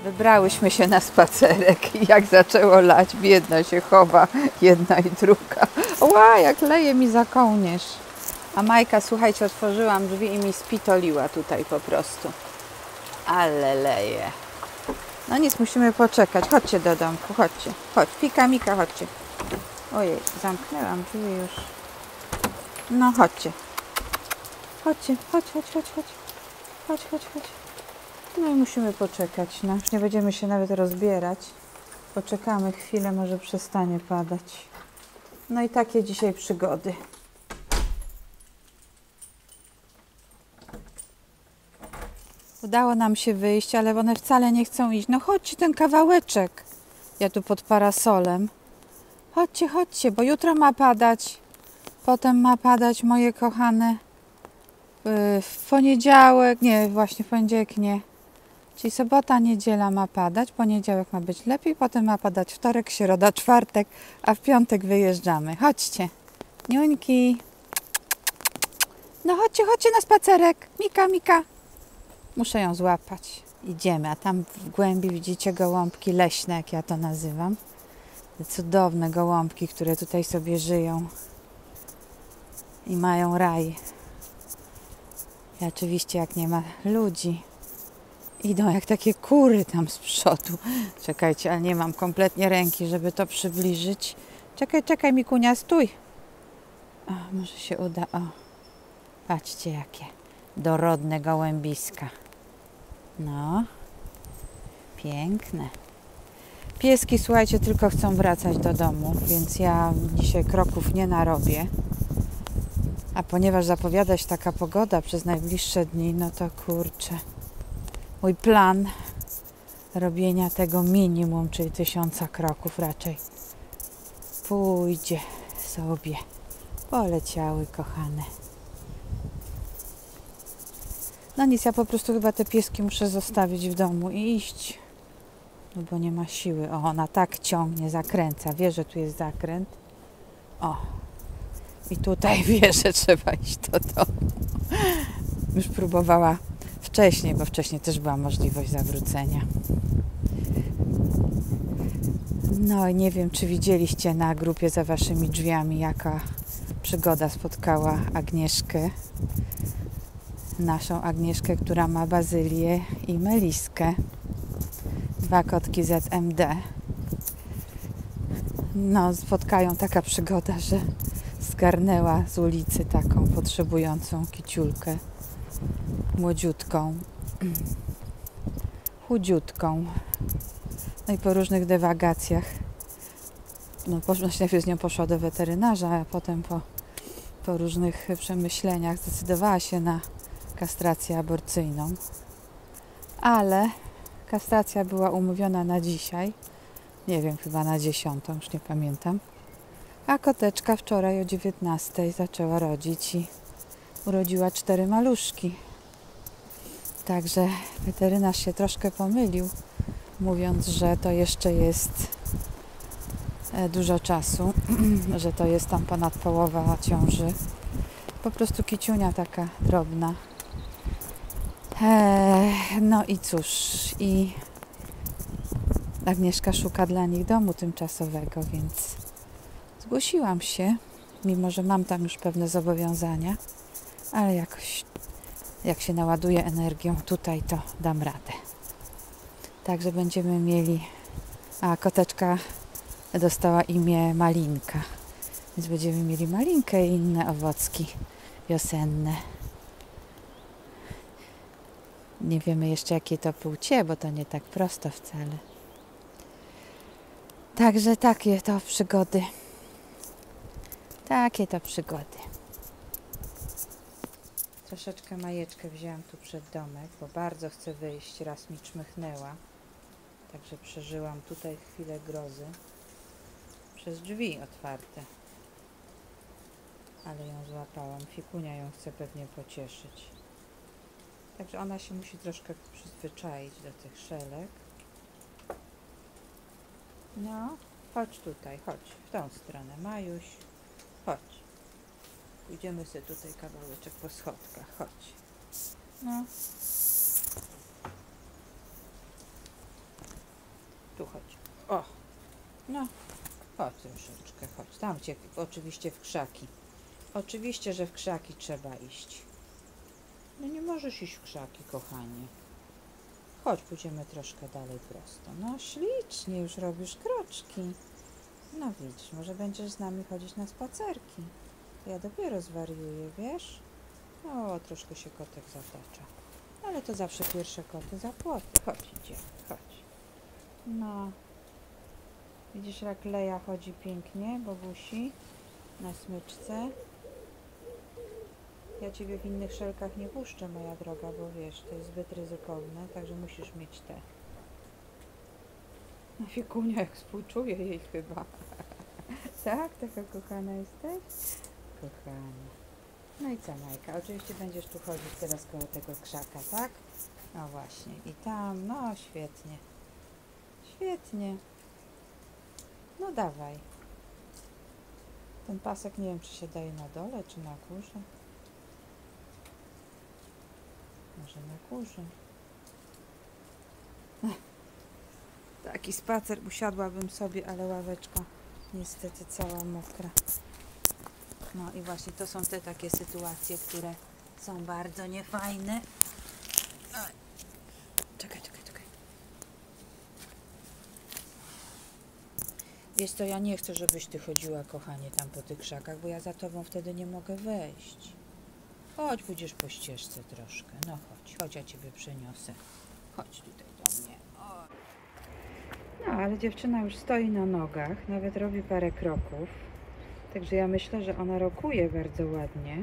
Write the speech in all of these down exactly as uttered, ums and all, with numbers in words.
Wybrałyśmy się na spacerek i jak zaczęło lać, jedna się chowa, jedna i druga. Ła, jak leje mi za kołnierz. A Majka, słuchajcie, otworzyłam drzwi i mi spitoliła tutaj po prostu. Ale leje. No nic, musimy poczekać. Chodźcie do domku, chodźcie. Chodź, Pika, Mika, chodźcie. Ojej, zamknęłam drzwi już. No chodźcie. Chodźcie, chodź, chodź, chodź, chodź. Chodź, chodź, chodź. No i musimy poczekać. No już nie będziemy się nawet rozbierać. Poczekamy chwilę, może przestanie padać. No i takie dzisiaj przygody. Udało nam się wyjść, ale one wcale nie chcą iść. No chodźcie ten kawałeczek. Ja tu pod parasolem. Chodźcie, chodźcie, bo jutro ma padać. Potem ma padać, moje kochane. W poniedziałek, nie, właśnie w poniedziałek nie. Czyli sobota, niedziela ma padać, poniedziałek ma być lepiej, potem ma padać wtorek, środa, czwartek, a w piątek wyjeżdżamy. Chodźcie. Niuńki. No chodźcie, chodźcie na spacerek. Mika, Mika. Muszę ją złapać. Idziemy, a tam w głębi widzicie gołąbki leśne, jak ja to nazywam. Te cudowne gołąbki, które tutaj sobie żyją i mają raj. I oczywiście jak nie ma ludzi, idą jak takie kury tam z przodu. Czekajcie, ale nie mam kompletnie ręki, żeby to przybliżyć. Czekaj, czekaj, Mikunia, stój. O, może się uda. O, patrzcie jakie dorodne gołębiska. No, piękne. Pieski, słuchajcie, tylko chcą wracać do domu, więc ja dzisiaj kroków nie narobię. A ponieważ zapowiada się taka pogoda przez najbliższe dni, no to kurczę. Mój plan robienia tego minimum, czyli tysiąca kroków raczej pójdzie sobie. Poleciały, kochane. No nic, ja po prostu chyba te pieski muszę zostawić w domu i iść. No bo nie ma siły. O, ona tak ciągnie, zakręca. Wie, że tu jest zakręt. O. I tutaj wie, że trzeba iść do domu. Już próbowała wcześniej, bo wcześniej też była możliwość zawrócenia. No i nie wiem, czy widzieliście na grupie za waszymi drzwiami, jaka przygoda spotkała Agnieszkę. Naszą Agnieszkę, która ma Bazylię i Meliskę. Dwa kotki Z M D. No, spotkają taka przygoda, że zgarnęła z ulicy taką potrzebującą kiciulkę. Młodziutką. Chudziutką. No i po różnych dywagacjach. No, najpierw z nią poszła do weterynarza, a potem po, po różnych przemyśleniach zdecydowała się na kastrację aborcyjną. Ale kastracja była umówiona na dzisiaj. Nie wiem, chyba na dziesiątą, już nie pamiętam. A koteczka wczoraj o dziewiętnastej zaczęła rodzić i urodziła cztery maluszki. Także weterynarz się troszkę pomylił, mówiąc, że to jeszcze jest dużo czasu, że to jest tam ponad połowa ciąży. Po prostu kiciunia taka drobna. Eee, no i cóż, i Agnieszka szuka dla nich domu tymczasowego, więc zgłosiłam się, mimo że mam tam już pewne zobowiązania, ale jakoś jak się naładuję energią tutaj, to dam radę. Także będziemy mieli, a koteczka dostała imię Malinka, więc będziemy mieli malinkę i inne owocki wiosenne. Nie wiemy jeszcze, jakie to płcie, bo to nie tak prosto wcale. Także takie to przygody. Takie to przygody. Troszeczkę Majeczkę wzięłam tu przed domek, bo bardzo chcę wyjść. Raz mi czmychnęła. Także przeżyłam tutaj chwilę grozy. Przez drzwi otwarte. Ale ją złapałam. Fikunia ją chce pewnie pocieszyć. Także ona się musi troszkę przyzwyczaić do tych szelek. No, chodź tutaj, chodź. W tą stronę, Majuś. Chodź. Pójdziemy sobie tutaj kawałeczek po schodkach. Chodź. No. Tu chodź. O, no, chodź troszeczkę, chodź. Tam cię, oczywiście w krzaki. Oczywiście, że w krzaki trzeba iść. No nie możesz iść w krzaki, kochanie. Chodź, pójdziemy troszkę dalej prosto. No ślicznie, już robisz kroczki. No widzisz, może będziesz z nami chodzić na spacerki. Ja dopiero zwariuję, wiesz? O, troszkę się kotek zatacza. Ale to zawsze pierwsze koty za płoty. Chodź, idziemy, chodź. No. Widzisz, jak Leja chodzi pięknie, Bogusi, na smyczce. Ja Ciebie w innych szelkach nie puszczę, moja droga, bo wiesz, to jest zbyt ryzykowne, także musisz mieć te. No Fikunia, jak współczuję jej chyba. Tak? Taka kochana jesteś? Kochana. No i co, Majka? Oczywiście będziesz tu chodzić teraz koło tego krzaka, tak? No właśnie. I tam, no świetnie. Świetnie. No dawaj. Ten pasek nie wiem, czy się daje na dole, czy na górze. Może na górze. Taki spacer usiadłabym sobie, ale ławeczka niestety cała mokra. No i właśnie to są te takie sytuacje, które są bardzo niefajne. Oj. Czekaj, czekaj, czekaj. Wiesz co, ja nie chcę, żebyś ty chodziła, kochanie, tam po tych krzakach, bo ja za tobą wtedy nie mogę wejść. Chodź, pójdziesz po ścieżce troszkę. No chodź, chodź, ja ciebie przeniosę. Chodź tutaj do mnie. O. No, ale dziewczyna już stoi na nogach, nawet robi parę kroków. Także ja myślę, że ona rokuje bardzo ładnie.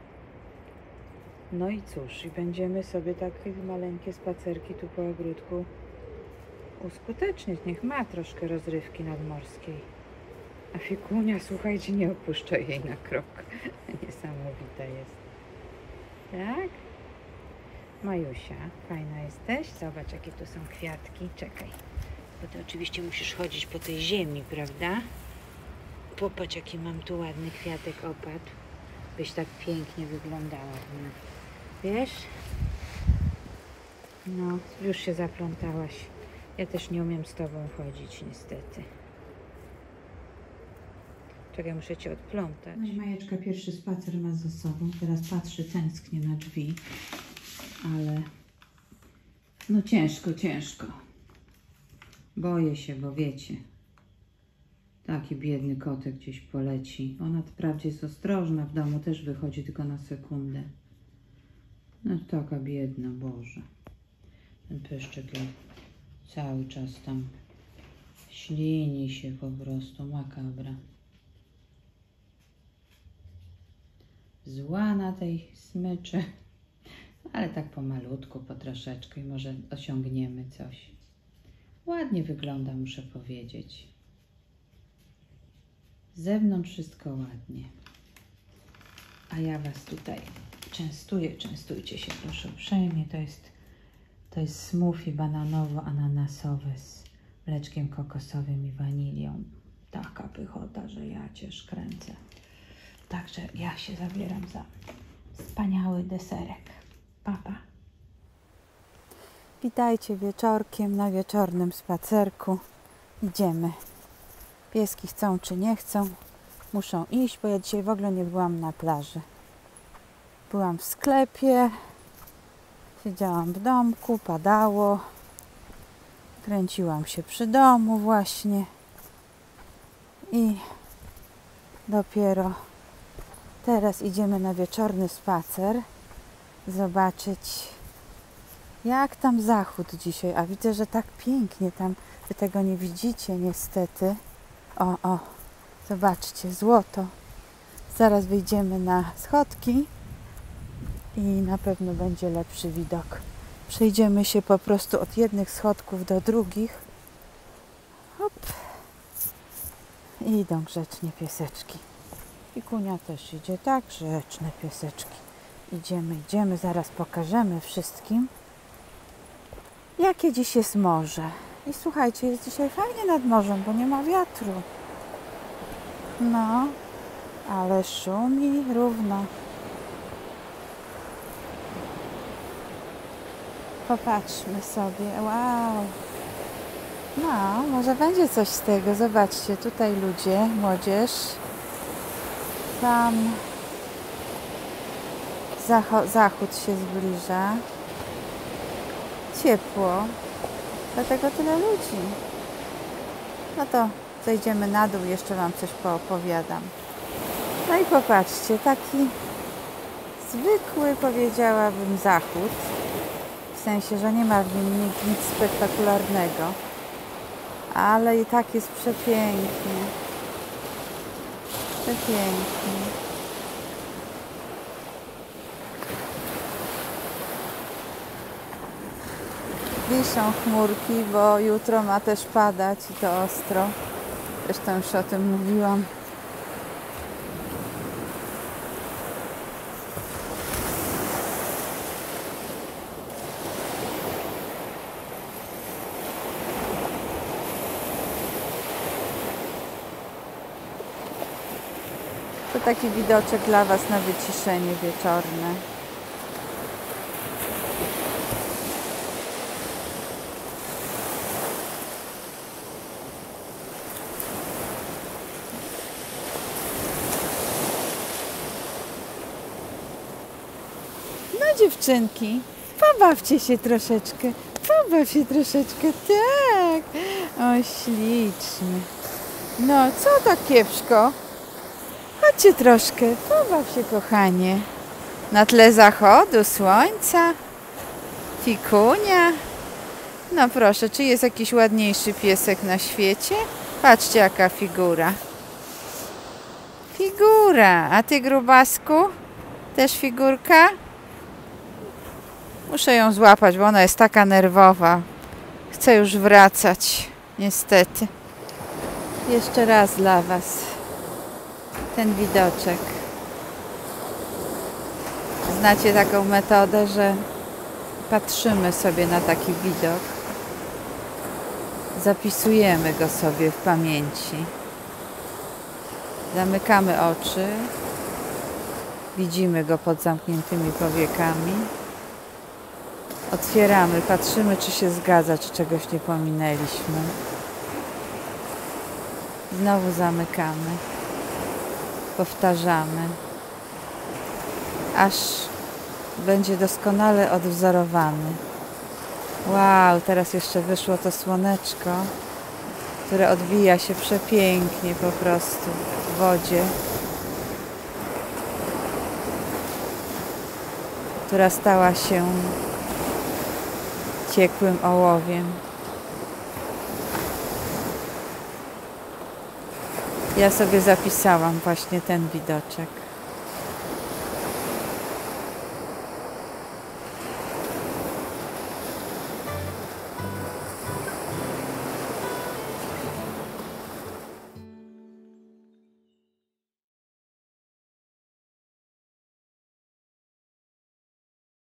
No i cóż, i będziemy sobie takie maleńkie spacerki tu po ogródku uskutecznić. Niech ma troszkę rozrywki nadmorskiej. A Fikunia, słuchajcie, nie opuszcza jej na krok. Niesamowita jest. Tak? Majusia, fajna jesteś? Zobacz, jakie tu są kwiatki. Czekaj, bo ty oczywiście musisz chodzić po tej ziemi, prawda? Popatrz, jaki mam tu ładny kwiatek opadł. Byś tak pięknie wyglądała w nim. Wiesz? No, już się zaplątałaś. Ja też nie umiem z tobą chodzić, niestety. Czekaj, muszę cię odplątać. No i Majeczka pierwszy spacer ma za sobą. Teraz patrzy tęsknie na drzwi. Ale no ciężko, ciężko. Boję się, bo wiecie, taki biedny kotek gdzieś poleci. Ona wprawdzie jest ostrożna, w domu też wychodzi tylko na sekundę. No taka biedna, Boże. Ten pyszczek cały czas tam ślini się po prostu, makabra. Zła na tej smyczy. Ale tak pomalutku, po troszeczkę i może osiągniemy coś. Ładnie wygląda, muszę powiedzieć. Z zewnątrz wszystko ładnie. A ja Was tutaj częstuję. Częstujcie się proszę uprzejmie. To jest, to jest smoothie bananowo-ananasowe z mleczkiem kokosowym i wanilią. Taka pychota, że ja Cię szkręcę. Także ja się zabieram za wspaniały deserek. Papa. Witajcie wieczorkiem na wieczornym spacerku. Idziemy. Pieski chcą czy nie chcą, muszą iść, bo ja dzisiaj w ogóle nie byłam na plaży. Byłam w sklepie, siedziałam w domku, padało, kręciłam się przy domu właśnie i dopiero teraz idziemy na wieczorny spacer, zobaczyć, jak tam zachód dzisiaj. A widzę, że tak pięknie tam, wy tego nie widzicie niestety. O, o, zobaczcie, złoto. Zaraz wyjdziemy na schodki i na pewno będzie lepszy widok. Przejdziemy się po prostu od jednych schodków do drugich. Hop. I idą grzecznie pieseczki. I Kunia też idzie, tak, grzeczne pieseczki. Idziemy, idziemy, zaraz pokażemy wszystkim, jakie dziś jest morze. I słuchajcie, jest dzisiaj fajnie nad morzem, bo nie ma wiatru. No, ale szumi równo. Popatrzmy sobie, wow. No, może będzie coś z tego. Zobaczcie, tutaj ludzie, młodzież. Tam zacho- zachód się zbliża. Ciepło. Dlatego tyle ludzi. No to zejdziemy na dół, jeszcze wam coś poopowiadam. No i popatrzcie, taki zwykły, powiedziałabym, zachód. W sensie, że nie ma w nim nic, nic spektakularnego. Ale i tak jest przepięknie. Przepięknie. Wiszą chmurki, bo jutro ma też padać i to ostro. Zresztą już o tym mówiłam. To taki widoczek dla was na wyciszenie wieczorne. No dziewczynki, pobawcie się troszeczkę. Pobaw się troszeczkę, tak. O, ślicznie. No, co tak kiepsko? Chodźcie troszkę, pobaw się, kochanie. Na tle zachodu słońca, fikunia. No proszę, czy jest jakiś ładniejszy piesek na świecie? Patrzcie, jaka figura. Figura. A ty, grubasku? Też figurka? Muszę ją złapać, bo ona jest taka nerwowa. Chcę już wracać, niestety. Jeszcze raz dla was ten widoczek. Znacie taką metodę, że patrzymy sobie na taki widok, zapisujemy go sobie w pamięci, zamykamy oczy, widzimy go pod zamkniętymi powiekami, otwieramy, patrzymy, czy się zgadza, czy czegoś nie pominęliśmy. Znowu zamykamy, powtarzamy, aż będzie doskonale odwzorowany. Wow, teraz jeszcze wyszło to słoneczko, które odbija się przepięknie po prostu w wodzie, która stała się ciekłym ołowiem. Ja sobie zapisałam właśnie ten widoczek.